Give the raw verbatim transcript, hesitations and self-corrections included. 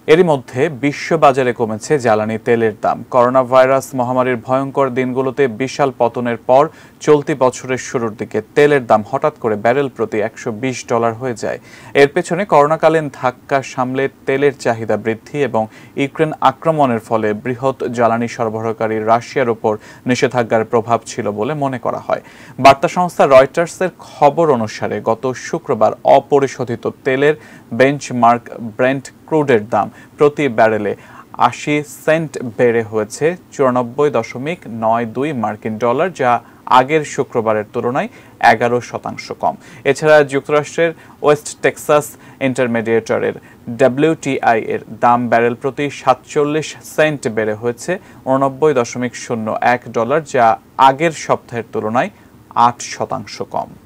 এরই মধ্যে বিশ্ববাজারে কমেছে জ্বালানি তেলের দাম। করোনা ভাইরাস মহামারীর ভয়ঙ্কর দিনগুলোতে বিশাল পতনের পর চলতি বছরের শুরুর দিকে তেলের দাম হঠাৎ করে ব্যারেল প্রতি একশো বিশ ডলার হয়ে যায়। এর পেছনে করোনাকালীন ধাক্কা সামলে তেলের চাহিদা বৃদ্ধি এবং ইউক্রেন আক্রমণের ফলে বৃহৎ জ্বালানি সরবরাহকারী রাশিয়ার উপর নিষেধাজ্ঞার প্রভাব ছিল বলে মনে করা হয়। বার্তা সংস্থা রয়টার্সের খবর অনুসারে গত শুক্রবার অপরিশোধিত তেলের বেঞ্চমার্ক ব্রেন্ট ক্রুডের দাম প্রতি ব্যারেলে আশি সেন্ট বেড়ে হয়েছে চুরানব্বই দশমিক নয় দুই মার্কিন ডলার, যা আগের শুক্রবারের তুলনায় এগারো শতাংশ কম। এছাড়া যুক্তরাষ্ট্রের ওয়েস্ট টেক্সাস ইন্টারমিডিয়েটের ডব্লিউটিআই এর দাম ব্যারেল প্রতি সাতচল্লিশ সেন্ট বেড়ে হয়েছে উননব্বই দশমিক শূন্য এক ডলার, যা আগের সপ্তাহের তুলনায় আট শতাংশ কম।